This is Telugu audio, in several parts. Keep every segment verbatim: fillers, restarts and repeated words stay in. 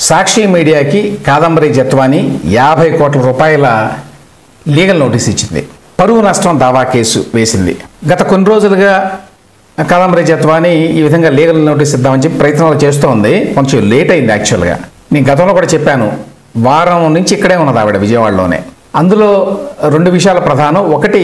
సాక్షి మీడియాకి కాదంబరి జత్వాని యాభై కోట్ల రూపాయల లీగల్ నోటీస్ ఇచ్చింది. పరువు నష్టం దావా కేసు వేసింది. గత కొన్ని రోజులుగా కాదంబరి జత్వాని ఈ విధంగా లీగల్ నోటీస్ ఇద్దామని చెప్పి ప్రయత్నాలు చేస్తూ ఉంది. కొంచెం లేట్ అయింది యాక్చువల్గా. నేను గతంలో కూడా చెప్పాను, వారం నుంచి ఇక్కడే ఉన్నది ఆవిడ విజయవాడలోనే. అందులో రెండు విషయాలు ప్రధానం. ఒకటి,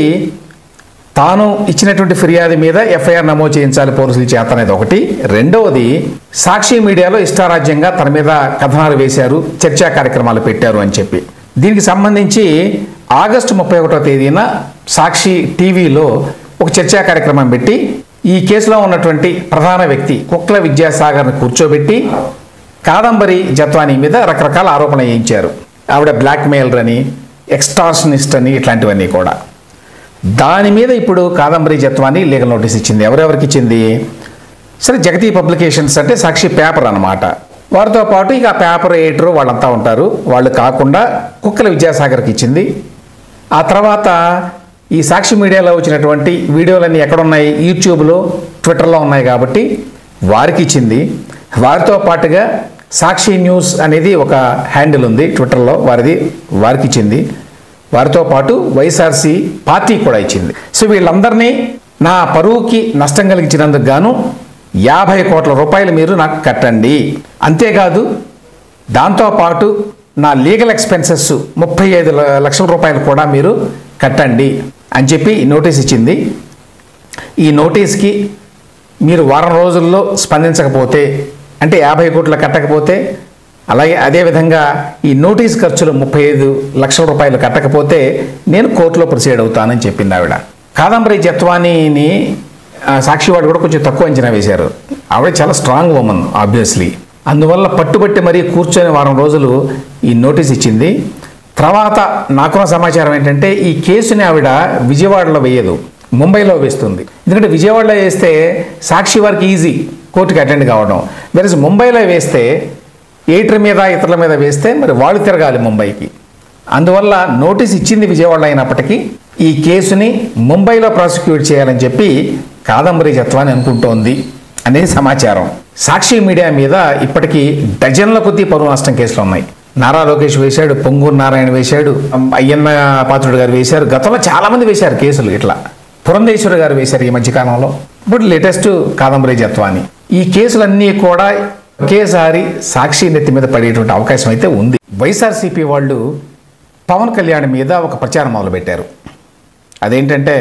తాను ఇచ్చినటువంటి ఫిర్యాదు మీద ఎఫ్ఐఆర్ నమోదు చేయించాలి పోలీసులు చేత అనేది ఒకటి. రెండవది, సాక్షి మీడియాలో ఇష్టారాజ్యంగా తన మీద కథనాలు వేశారు, చర్చా కార్యక్రమాలు పెట్టారు అని చెప్పి. దీనికి సంబంధించి ఆగస్టు ముప్పై ఒకటో తేదీన సాక్షి టీవీలో ఒక చర్చా కార్యక్రమం పెట్టి ఈ కేసులో ఉన్నటువంటి ప్రధాన వ్యక్తి కుక్కల విద్యాసాగర్ని కూర్చోబెట్టి కాదంబరి జత్వాని మీద రకరకాల ఆరోపణలు చేయించారు. ఆవిడ బ్లాక్మెయిలర్ అని, ఎక్స్టార్షనిస్ట్ అని, ఇట్లాంటివన్నీ కూడా. దాని మీద ఇప్పుడు కాదంబరి జత్వాని లీగల్ నోటీస్ ఇచ్చింది. ఎవరెవరికి ఇచ్చింది? సరే, జగతి పబ్లికేషన్స్ అంటే సాక్షి పేపర్ అన్నమాట. వారితో పాటు ఇక ఆ పేపర్ ఎడిటర్ వాళ్ళంతా ఉంటారు. వాళ్ళు కాకుండా కుక్కల విద్యాసాగర్కి ఇచ్చింది. ఆ తర్వాత ఈ సాక్షి మీడియాలో వచ్చినటువంటి వీడియోలన్నీ ఎక్కడున్నాయి? యూట్యూబ్లో, ట్విట్టర్లో ఉన్నాయి కాబట్టి వారికి ఇచ్చింది. వారితో పాటుగా సాక్షి న్యూస్ అనేది ఒక హ్యాండిల్ ఉంది ట్విట్టర్లో, వారిది వారికి ఇచ్చింది. వారితో పాటు వైఎస్ఆర్సీ పార్టీ కూడా ఇచ్చింది. సో వీళ్ళందరినీ నా పరువుకి నష్టం కలిగించినందుకు గాను యాభై కోట్ల రూపాయలు మీరు నాకు కట్టండి, అంతేకాదు దాంతోపాటు నా లీగల్ ఎక్స్పెన్సెస్ ముప్పై ఐదు లక్షల రూపాయలు కూడా మీరు కట్టండి అని చెప్పి నోటీస్ ఇచ్చింది. ఈ నోటీస్కి మీరు వారం రోజుల్లో స్పందించకపోతే, అంటే యాభై కోట్లు కట్టకపోతే, అలాగే అదేవిధంగా ఈ నోటీస్ ఖర్చులు ముప్పై ఐదు లక్షల రూపాయలు కట్టకపోతే నేను కోర్టులో ప్రొసీడ్ అవుతానని చెప్పింది ఆవిడ. కాదంబరి జత్వానీని సాక్షి వాడు కూడా కొంచెం తక్కువ అంచనా వేశారు. ఆవిడ చాలా స్ట్రాంగ్ ఉమెన్ ఆబ్వియస్లీ. అందువల్ల పట్టుబట్టి మరీ కూర్చొని వారం రోజులు ఈ నోటీస్ ఇచ్చింది. తర్వాత నాకున్న సమాచారం ఏంటంటే ఈ కేసుని ఆవిడ విజయవాడలో వేయదు, ముంబైలో వేస్తుంది. ఎందుకంటే విజయవాడలో వేస్తే సాక్షి వారికి ఈజీ కోర్టుకి అటెండ్ కావడం. వెరస్ ముంబైలో వేస్తే ఎడిటర్ మీద ఇతరుల మీద వేస్తే మరి వాళ్ళు తిరగాలి ముంబైకి. అందువల్ల నోటీస్ ఇచ్చింది విజయవాడలో అయినప్పటికీ ఈ కేసుని ముంబైలో ప్రాసిక్యూట్ చేయాలని చెప్పి కాదంబరి జత్వాని అనుకుంటోంది అనేది సమాచారం. సాక్షి మీడియా మీద ఇప్పటికీ డజన్ల కొద్దీ పరువు నష్టం కేసులు ఉన్నాయి. నారా లోకేష్ వేశాడు, పొంగూరు నారాయణ వేశాడు, అయ్యన్న పాత్రుడు గారు వేశారు, గతంలో చాలామంది వేశారు కేసులు. ఇట్లా పురంధేశ్వరి గారు వేశారు ఈ మధ్యకాలంలో. ఇప్పుడు లేటెస్ట్ కాదంబరి జత్వాని. ఈ కేసులన్నీ కూడా ఒకేసారి సాక్షి నెత్తి మీద పడేటువంటి అవకాశం అయితే ఉంది. వైఎస్ఆర్సీపీ వాళ్ళు పవన్ కళ్యాణ్ మీద ఒక ప్రచారం మొదలుపెట్టారు. అదేంటంటే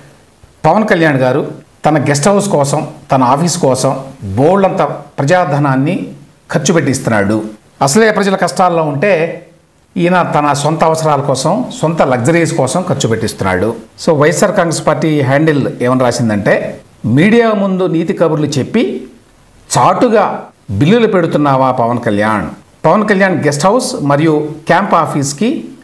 పవన్ కళ్యాణ్ గారు తన గెస్ట్ హౌస్ కోసం, తన ఆఫీస్ కోసం బోల్డంత ప్రజాధనాన్ని ఖర్చు పెట్టిస్తున్నాడు. అసలే ప్రజల కష్టాల్లో ఉంటే ఈయన తన సొంత అవసరాల కోసం, సొంత లగ్జరీస్ కోసం ఖర్చు పెట్టిస్తున్నాడు. సో వైఎస్ఆర్ కాంగ్రెస్ పార్టీ హ్యాండిల్ ఏమని రాసిందంటే, మీడియా ముందు నీతి కబుర్లు చెప్పి చాటుగా బిల్లులు పెడుతున్నావా పవన్ కళ్యాణ్? పవన్ కళ్యాణ్ గెస్ట్ హౌస్ మరియు క్యాంప్ ఆఫీస్కి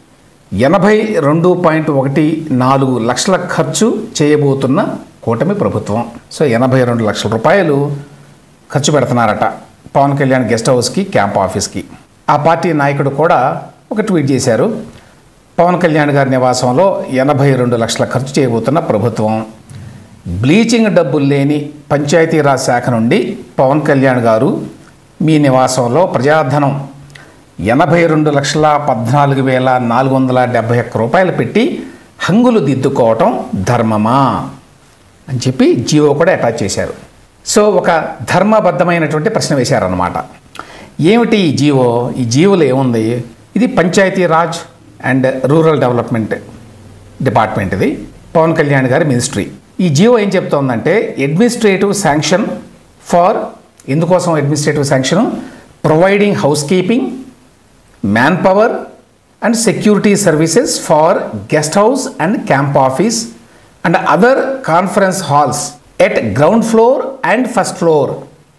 ఎనభై రెండు పాయింట్ ఒకటి నాలుగు లక్షల ఖర్చు చేయబోతున్న కూటమి ప్రభుత్వం. సో ఎనభై రెండు లక్షల రూపాయలు ఖర్చు పెడుతున్నారట పవన్ కళ్యాణ్ గెస్ట్ హౌస్కి, క్యాంప్ ఆఫీస్కి. ఆ పార్టీ నాయకుడు కూడా ఒక ట్వీట్ చేశారు. పవన్ కళ్యాణ్ గారి నివాసంలో ఎనభై రెండు లక్షల ఖర్చు చేయబోతున్న ప్రభుత్వం. బ్లీచింగ్ డబ్బులు లేని పంచాయతీరాజ్ శాఖ నుండి పవన్ కళ్యాణ్ గారు మీ నివాసంలో ప్రజాధనం ఎనభై రెండు లక్షల పద్నాలుగు వేల నాలుగు వందల డెబ్బై ఒక్క రూపాయలు పెట్టి హంగులు దిద్దుకోవటం ధర్మమా అని చెప్పి జీవో కూడా అటాచ్ చేశారు. సో ఒక ధర్మబద్ధమైనటువంటి ప్రశ్న వేశారన్నమాట. ఏమిటి ఈ జీవో? ఈ జీవోలో ఏముంది? ఇది Panchayati Raj and rural development department, ఇది పవన్ కళ్యాణ్ గారి మినిస్ట్రీ. ఈ జీవో ఏం చెప్తోందంటే, అడ్మినిస్ట్రేటివ్ శాంక్షన్ ఫార్, ఎందుకోసం administrative sanction? Providing housekeeping, manpower and security services for guest house and camp office and other conference halls at ground floor and first floor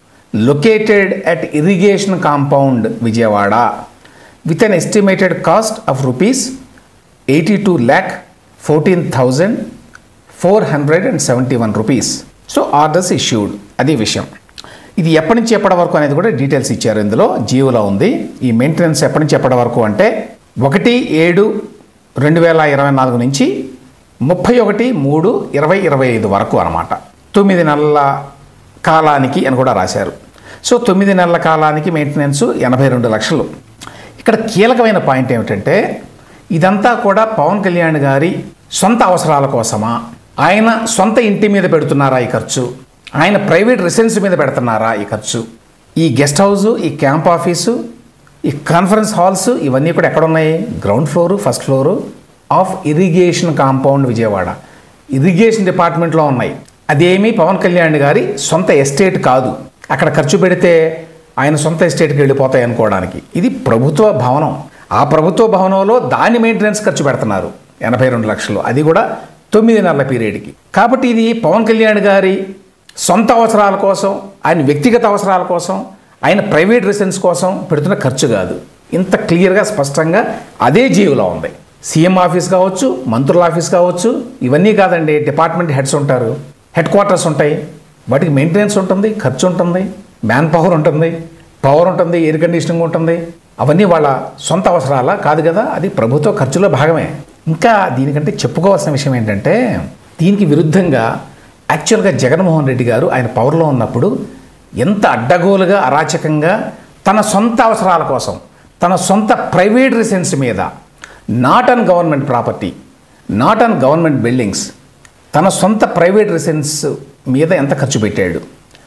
located at irrigation compound Vijayawada with an estimated cost of rupees eighty two lakh fourteen thousand four hundred and seventy one rupees. So orders issued. అది విషయం. ఇది ఎప్పటి నుంచి ఎప్పటి వరకు అనేది కూడా డీటెయిల్స్ ఇచ్చారు ఇందులో, జీవోలో ఉంది. ఈ మెయింటెనెన్స్ ఎప్పటి నుంచి ఎప్పటి వరకు అంటే ఒకటి ఏడు రెండు వేల ఇరవై నాలుగు నుంచి ముప్పై ఒకటి మూడు ఇరవై ఇరవై ఐదు వరకు అనమాట. తొమ్మిది నెలల కాలానికి అని కూడా రాశారు. సో తొమ్మిది నెలల కాలానికి మెయింటెనెన్స్ ఎనభై రెండు లక్షలు. ఇక్కడ కీలకమైన పాయింట్ ఏమిటంటే ఇదంతా కూడా పవన్ కళ్యాణ్ గారి సొంత అవసరాల కోసమా, ఆయన సొంత ఇంటి మీద పెడుతున్నారా ఈ ఖర్చు, ఆయన ప్రైవేట్ రెసిడెన్స్ మీద పెడుతున్నారా ఈ ఖర్చు, ఈ గెస్ట్ హౌసు, ఈ క్యాంప్ ఆఫీసు, ఈ కాన్ఫరెన్స్ హాల్స్ ఇవన్నీ కూడా ఎక్కడున్నాయి? Ground floor, first floor of irrigation compound Vijayawada, irrigation డిపార్ట్మెంట్లో ఉన్నాయి. అదేమీ పవన్ కళ్యాణ్ గారి సొంత ఎస్టేట్ కాదు. అక్కడ ఖర్చు పెడితే ఆయన సొంత ఎస్టేట్కి వెళ్ళిపోతాయి అనుకోవడానికి. ఇది ప్రభుత్వ భవనం. ఆ ప్రభుత్వ భవనంలో దాని మెయింటెనెన్స్ ఖర్చు పెడుతున్నారు ఎనభై రెండు లక్షలు, అది కూడా తొమ్మిది నెలల పీరియడ్కి. కాబట్టి ఇది పవన్ కళ్యాణ్ గారి సొంత అవసరాల కోసం, ఆయన వ్యక్తిగత అవసరాల కోసం, ఆయన ప్రైవేట్ రెసిడెన్స్ కోసం పెడుతున్న ఖర్చు కాదు. ఇంత క్లియర్గా స్పష్టంగా అదే జీవోలో ఉంది. సీఎం ఆఫీస్ కావచ్చు, మంత్రుల ఆఫీస్ కావచ్చు, ఇవన్నీ కాదండి, డిపార్ట్మెంట్ హెడ్స్ ఉంటారు, హెడ్ క్వార్టర్స్ ఉంటాయి, వాటికి మెయింటెనెన్స్ ఉంటుంది, ఖర్చు ఉంటుంది, మ్యాన్ పవర్ ఉంటుంది, పవర్ ఉంటుంది, ఎయిర్ కండిషనింగ్ ఉంటుంది. అవన్నీ వాళ్ళ సొంత అవసరాలా? కాదు కదా, అది ప్రభుత్వ ఖర్చులో భాగమే. ఇంకా దీనికంటే చెప్పుకోవాల్సిన విషయం ఏంటంటే దీనికి విరుద్ధంగా యాక్చువల్గా జగన్మోహన్ రెడ్డి గారు ఆయన పవర్లో ఉన్నప్పుడు ఎంత అడ్డగోలుగా అరాచకంగా తన సొంత అవసరాల కోసం తన సొంత ప్రైవేట్ రెసిడెన్స్ మీద, not on government property, not on government buildings, తన సొంత ప్రైవేట్ రెసిడెన్స్ మీద ఎంత ఖర్చు పెట్టాడు?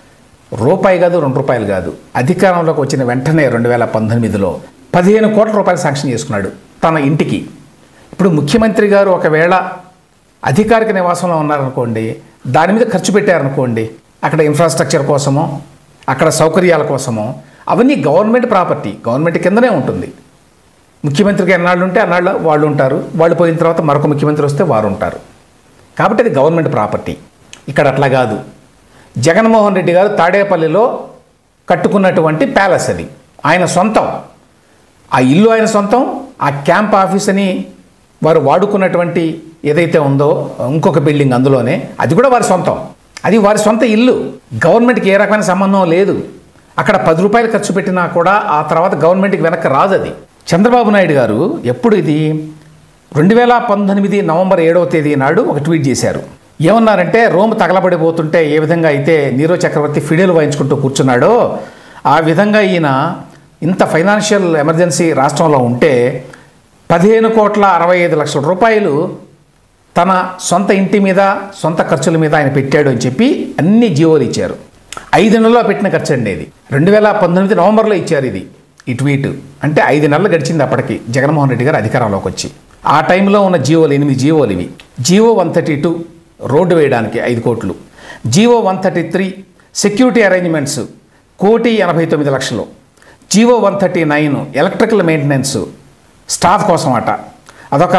రూపాయి కాదు, రెండు రూపాయలు కాదు. అధికారంలోకి వచ్చిన వెంటనే రెండు వేల పంతొమ్మిదిలో పదిహేను కోట్ల రూపాయలు శాంక్షన్ చేసుకున్నాడు తన ఇంటికి. ఇప్పుడు ముఖ్యమంత్రి గారు ఒకవేళ అధికారిక నివాసంలో ఉన్నారనుకోండి, దాని మీద ఖర్చు పెట్టారనుకోండి, అక్కడ ఇన్ఫ్రాస్ట్రక్చర్ కోసమో, అక్కడ సౌకర్యాల కోసమో, అవన్నీ గవర్నమెంట్ ప్రాపర్టీ, గవర్నమెంట్ కిందనే ఉంటుంది. ముఖ్యమంత్రికి ఎన్నాళ్ళు ఉంటే అన్నాళ్ళు వాళ్ళు ఉంటారు, వాళ్ళు పోయిన తర్వాత మరొక ముఖ్యమంత్రి వస్తే వారు ఉంటారు. కాబట్టి అది గవర్నమెంట్ ప్రాపర్టీ. ఇక్కడ అట్లా కాదు. జగన్మోహన్ రెడ్డి గారు తాడేపల్లిలో కట్టుకున్నటువంటి ప్యాలెస్ అది ఆయన సొంతం. ఆ ఇల్లు ఆయన సొంతం. ఆ క్యాంప్ ఆఫీస్ అని వారు వాడుకున్నటువంటి ఏదైతే ఉందో ఇంకొక బిల్డింగ్ అందులోనే, అది కూడా వారి సొంతం. అది వారి సొంత ఇల్లు. గవర్నమెంట్కి ఏ రకమైన సంబంధం లేదు. అక్కడ పది రూపాయలు ఖర్చు పెట్టినా కూడా ఆ తర్వాత గవర్నమెంట్కి వెనక్కి రాదు అది. చంద్రబాబు నాయుడు గారు ఎప్పుడు ఇది రెండు వేల పంతొమ్మిది నవంబర్ ఏడవ తేదీ నాడు ఒక ట్వీట్ చేశారు. ఏమన్నారంటే, రోమ్ తగలబడిపోతుంటే ఏ విధంగా అయితే నీరో చక్రవర్తి ఫిడేలు వాయించుకుంటూ కూర్చున్నాడో ఆ విధంగా ఈయన ఇంత ఫైనాన్షియల్ ఎమర్జెన్సీ రాష్ట్రంలో ఉంటే పదిహేను కోట్ల అరవై ఐదు లక్షల రూపాయలు తన సొంత ఇంటి మీద, సొంత ఖర్చుల మీద ఆయన పెట్టాడు అని చెప్పి అన్ని జీవోలు ఇచ్చారు. ఐదు నెలల్లో పెట్టిన ఖర్చు అండి ఇది. రెండు వేల పంతొమ్మిది నవంబర్లో ఇచ్చారు ఇది ఈ ట్వీట్. అంటే ఐదు నెలలు గడిచింది అప్పటికి జగన్మోహన్ రెడ్డి గారు అధికారంలోకి వచ్చి. ఆ టైంలో ఉన్న జీవోలు ఎనిమిది జీవోలు ఇవి. GO one thirty two road వేయడానికి ఐదు కోట్లు, GO one thirty three security arrangements కోటి ఎనభై తొమ్మిది లక్షలు, GO one thirty nine electrical maintenance staff కోసం అట అదొక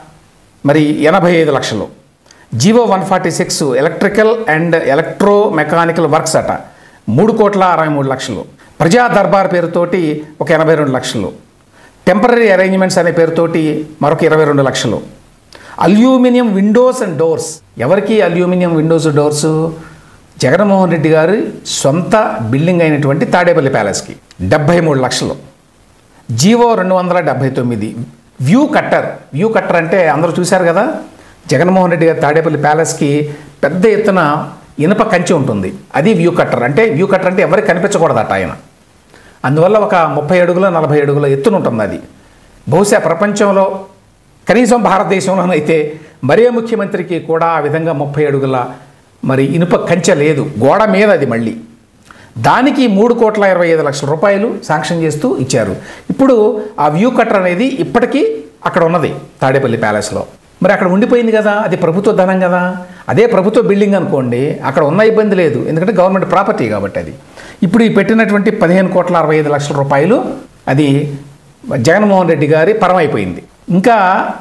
మరి ఎనభై ఐదు లక్షలు, GO one forty six electrical and electro mechanical works అట మూడు కోట్ల అరవై మూడు లక్షలు, ప్రజా దర్బార్ పేరుతోటి ఒక ఎనభై రెండు లక్షలు, టెంపరీ అరేంజ్మెంట్స్ అనే పేరుతోటి మరొక ఇరవై రెండు లక్షలు, అల్యూమినియం విండోస్ అండ్ డోర్స్. ఎవరికి aluminium windows doors? Jaganmohan Reddy గారి సొంత బిల్డింగ్ అయినటువంటి తాడేపల్లి ప్యాలెస్కి డెబ్భై మూడు లక్షలు, జీవో రెండు వందల డెబ్భై తొమ్మిది వ్యూ కట్టర్. వ్యూ కట్టర్ అంటే అందరూ చూశారు కదా, జగన్మోహన్ రెడ్డి గారి తాడేపల్లి ప్యాలెస్కి పెద్ద ఎత్తున ఇనుప కంచె ఉంటుంది, అది వ్యూ కట్టర్. అంటే వ్యూ కట్టర్ అంటే ఎవరికి కనిపించకూడదట ఆయన. అందువల్ల ఒక ముప్పై అడుగుల నలభై అడుగుల ఎత్తున ఉంటుంది అది. బహుశా ప్రపంచంలో కనీసం భారతదేశంలోనైతే మరే ముఖ్యమంత్రికి కూడా ఆ విధంగా ముప్పై అడుగుల మరి ఇనుప కంచె లేదు, గోడ మీద అది. మళ్ళీ దానికి మూడు కోట్ల ఇరవై ఐదు లక్షల రూపాయలు శాంక్షన్ చేస్తూ ఇచ్చారు. ఇప్పుడు ఆ వ్యూ కట్టర్ అనేది ఇప్పటికీ అక్కడ ఉన్నది తాడేపల్లి ప్యాలెస్లో. మరి అక్కడ ఉండిపోయింది కదా, అది ప్రభుత్వ ధనం కదా. అదే ప్రభుత్వ బిల్డింగ్ అనుకోండి, అక్కడ ఉన్న ఇబ్బంది లేదు, ఎందుకంటే గవర్నమెంట్ ప్రాపర్టీ కాబట్టి అది. ఇప్పుడు ఈ పెట్టినటువంటి పదిహేను కోట్ల అరవై ఐదు లక్షల రూపాయలు అది జగన్మోహన్ రెడ్డి గారి పరమైపోయింది. ఇంకా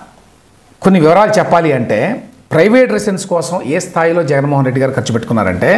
కొన్ని వివరాలు చెప్పాలి అంటే, ప్రైవేట్ రెసిడెన్స్ కోసం ఏ స్థాయిలో జగన్మోహన్ రెడ్డి గారు ఖర్చు పెట్టుకున్నారంటే,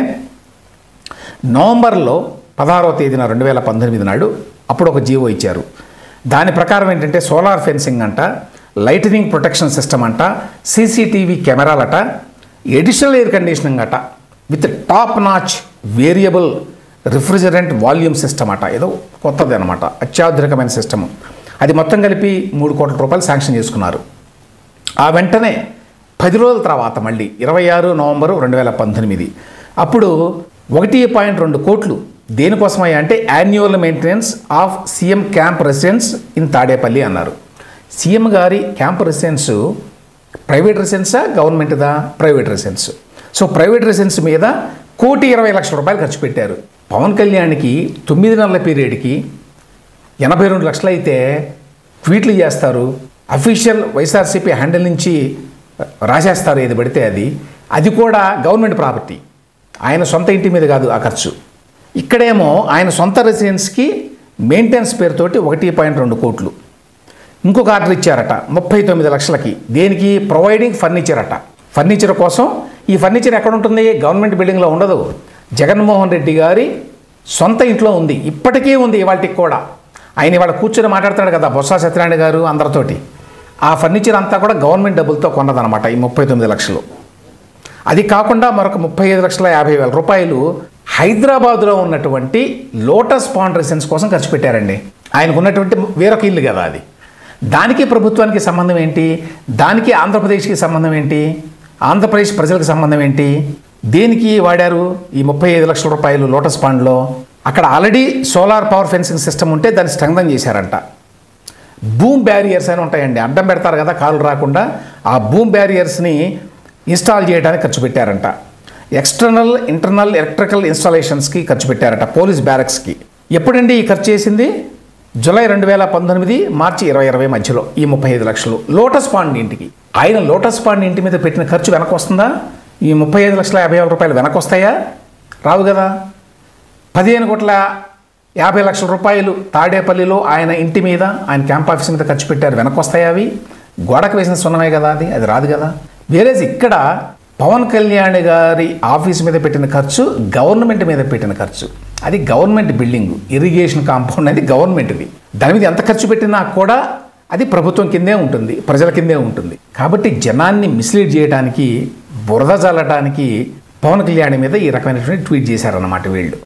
నవంబర్లో పదహారవ తేదీన రెండు వేల పంతొమ్మిది నాడు అప్పుడు ఒక జీవో ఇచ్చారు. దాని ప్రకారం ఏంటంటే సోలార్ ఫెన్సింగ్ అంట, లైటనింగ్ ప్రొటెక్షన్ సిస్టమ్ అంట, సీసీటీవీ కెమెరాలట, ఎడిషనల్ ఎయిర్ కండిషనింగ్ అట, with top notch variable refrigerant volume system అట, ఏదో కొత్తది అనమాట, అత్యాధునికమైన సిస్టమ్. అది మొత్తం కలిపి మూడు కోట్ల రూపాయలు శాంక్షన్ చేసుకున్నారు. ఆ వెంటనే పది రోజుల తర్వాత మళ్ళీ ఇరవై ఆరు నవంబరు రెండు వేల పంతొమ్మిది అప్పుడు ఒకటి పాయింట్ రెండు కోట్లు దేనికోసమయ్యా అంటే annual maintenance of CM camp residence in Tadepalli అన్నారు. సీఎం గారి క్యాంప్ రెసిడెన్స్ ప్రైవేట్ రెసిడెన్సా గవర్నమెంట్దా? Private residence. So private residence మీద కోటి ఇరవై లక్షల రూపాయలు ఖర్చు పెట్టారు. పవన్ కళ్యాణ్కి తొమ్మిది నెలల పీరియడ్కి ఎనభై రెండు లక్షలు అయితే ట్వీట్లు చేస్తారు, అఫీషియల్ వైఎస్ఆర్సీపీ హ్యాండిల్ నుంచి రాసేస్తారు ఏది పడితే అది. అది కూడా గవర్నమెంట్ ప్రాపర్టీ, ఆయన సొంత ఇంటి మీద కాదు ఆ ఖర్చు. ఇక్కడేమో ఆయన సొంత రెసిడెన్స్కి మెయింటెనెన్స్ పేరుతోటి ఒకటి పాయింట్ రెండు కోట్లు. ఇంకొక ఆర్డర్ ఇచ్చారట ముప్పై తొమ్మిది లక్షలకి. దేనికి? ప్రొవైడింగ్ ఫర్నిచర్ అట. ఫర్నిచర్ కోసం. ఈ ఫర్నిచర్ ఎక్కడ ఉంటుంది? గవర్నమెంట్ బిల్డింగ్లో ఉండదు, జగన్మోహన్ రెడ్డి గారి సొంత ఇంట్లో ఉంది. ఇప్పటికీ ఉంది, ఇవాళకి కూడా. ఆయన ఇవాళ కూర్చొని మాట్లాడుతున్నాడు కదా బొత్స సత్యనారాయణ గారు అందరితోటి. ఆ ఫర్నిచర్ అంతా కూడా గవర్నమెంట్ డబ్బులతో కొన్నదనమాట ఈ ముప్పై తొమ్మిది లక్షలు. అది కాకుండా మరొక ముప్పై ఐదు లక్షల యాభై వేల రూపాయలు హైదరాబాద్లో ఉన్నటువంటి లోటస్ పాండ్ రెసిడెన్స్ కోసం ఖర్చు పెట్టారండి. ఆయనకు ఉన్నటువంటి వేరొక ఇల్లు కదా అది. దానికి ప్రభుత్వానికి సంబంధం ఏంటి? దానికి ఆంధ్రప్రదేశ్కి సంబంధం ఏంటి? ఆంధ్రప్రదేశ్ ప్రజలకు సంబంధం ఏంటి? దేనికి వాడారు ఈ ముప్పై ఐదు లక్షల రూపాయలు లోటస్ పాండ్లో? అక్కడ already solar power fencing system ఉంటే దాన్ని స్ట్రెంగ్థన్ చేశారంట. బూమ్ బ్యారియర్స్ అని ఉంటాయండి, అడ్డం పెడతారు కదా కాలు రాకుండా. ఆ బూమ్ బ్యారియర్స్ని ఇన్స్టాల్ చేయడానికి ఖర్చు పెట్టారంట. ఎక్స్టర్నల్ ఇంటర్నల్ ఎలక్ట్రికల్ ఇన్స్టాలేషన్స్కి ఖర్చు పెట్టారట, పోలీస్ బ్యారక్స్కి. ఎప్పుడండి ఈ ఖర్చు చేసింది? జూలై రెండు వేల పంతొమ్మిది మార్చి ఇరవై ఇరవై మధ్యలో ఈ ముప్పై ఐదు లక్షలు లోటస్ పాండ్ ఇంటికి. ఆయన లోటస్ పాండ్ ఇంటి మీద పెట్టిన ఖర్చు వెనక్కి వస్తుందా? ఈ ముప్పై ఐదు లక్షల యాభై వేల రూపాయలు వెనక్కి వస్తాయా? రావు కదా. పదిహేను కోట్ల యాభై లక్షల రూపాయలు తాడేపల్లిలో ఆయన ఇంటి మీద, ఆయన క్యాంప్ ఆఫీస్ మీద ఖర్చు పెట్టారు, వెనక్కి వస్తాయా అవి? గోడకు వేసిన సున్నమే కదా అది, అది రాదు కదా. వేరేది ఇక్కడ పవన్ కళ్యాణ్ గారి ఆఫీస్ మీద పెట్టిన ఖర్చు గవర్నమెంట్ మీద పెట్టిన ఖర్చు. అది గవర్నమెంట్ బిల్డింగ్, ఇరిగేషన్ కాంపౌండ్ అది గవర్నమెంట్ది. దాని మీద ఎంత ఖర్చు పెట్టినా కూడా అది ప్రభుత్వం కిందే ఉంటుంది, ప్రజల కిందే ఉంటుంది. కాబట్టి జనాన్ని మిస్లీడ్ చేయడానికి, బురద జల్లడానికి పవన్ కళ్యాణ్ మీద ఈ రకమైనటువంటి ట్వీట్ చేశారన్నమాట వీళ్ళు.